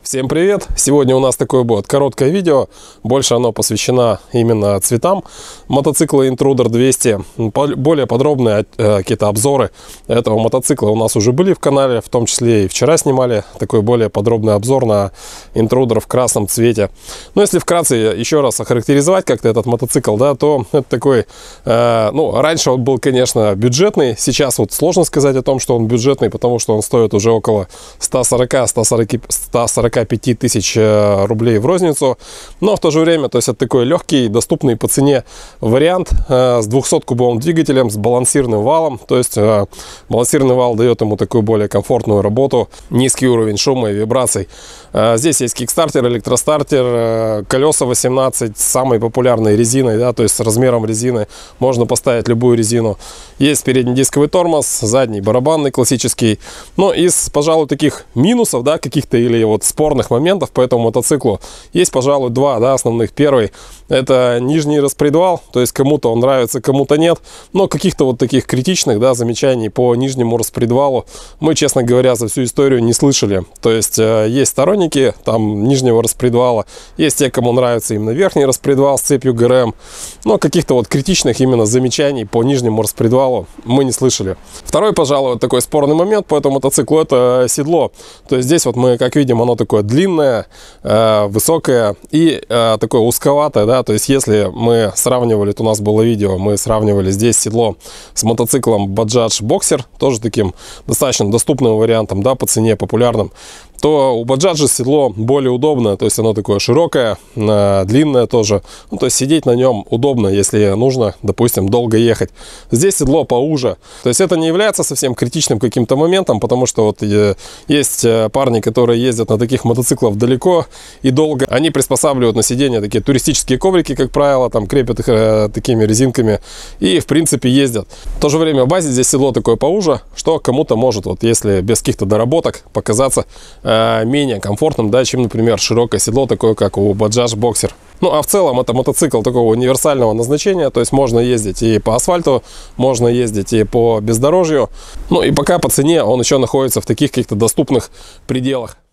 Всем привет! Сегодня у нас такое будет короткое видео, больше оно посвящено именно цветам мотоцикла Intruder 200. Более подробные какие-то обзоры этого мотоцикла у нас уже были в канале, в том числе и вчера снимали такой более подробный обзор на Intruder в красном цвете. Но если вкратце еще раз охарактеризовать как-то этот мотоцикл, да, то это такой, раньше он был, конечно, бюджетный, сейчас вот сложно сказать о том, что он бюджетный, потому что он стоит уже около 145 тысяч рублей в розницу, но в то же время, то есть это такой легкий, доступный по цене вариант с 200-кубовым двигателем, с балансирным валом, то есть балансирный вал дает ему такую более комфортную работу, низкий уровень шума и вибраций. Здесь есть кикстартер, электростартер, колеса 18 с самой популярной резиной, да, то есть с размером резины можно поставить любую резину. Есть переднедисковый тормоз, задний барабанный классический. Но из, пожалуй, таких минусов, да, каких-то или вот спорных моментов по этому мотоциклу есть, пожалуй, два, да, основных. Первый — это нижний распредвал, то есть кому-то он нравится, кому-то нет, но каких-то вот таких критичных, да, замечаний по нижнему распредвалу мы, честно говоря, за всю историю не слышали. То есть есть сторонники там нижнего распредвала, есть те, кому нравится именно верхний распредвал с цепью ГРМ, но каких-то вот критичных именно замечаний по нижнему распредвалу мы не слышали. Второй, пожалуй, вот такой спорный момент по этому мотоциклу — это седло. То есть здесь вот мы, как видим, оно такое длинное, высокое и такое узковатое, да, то есть если мы сравнивали, то у нас было видео, мы сравнивали здесь седло с мотоциклом Bajaj Boxer, тоже таким достаточно доступным вариантом, да, по цене популярным, то у Bajaj седло более удобное, то есть оно такое широкое, длинное тоже, ну, то есть сидеть на нем удобно, если нужно, допустим, долго ехать. Здесь седло поуже, то есть это не является совсем критичным каким-то моментом, потому что вот есть парни, которые ездят на таких мотоциклах далеко и долго, они приспосабливают на сиденье такие туристические коврики, как правило, там крепят их такими резинками и в принципе ездят. В то же время в базе здесь седло такое поуже, что кому-то может, вот если без каких-то доработок, показаться менее комфортным, да, чем, например, широкое седло, такое как у Bajaj Boxer. Ну, а в целом это мотоцикл такого универсального назначения, то есть можно ездить и по асфальту, можно ездить и по бездорожью. Ну, и пока по цене он еще находится в таких каких-то доступных пределах.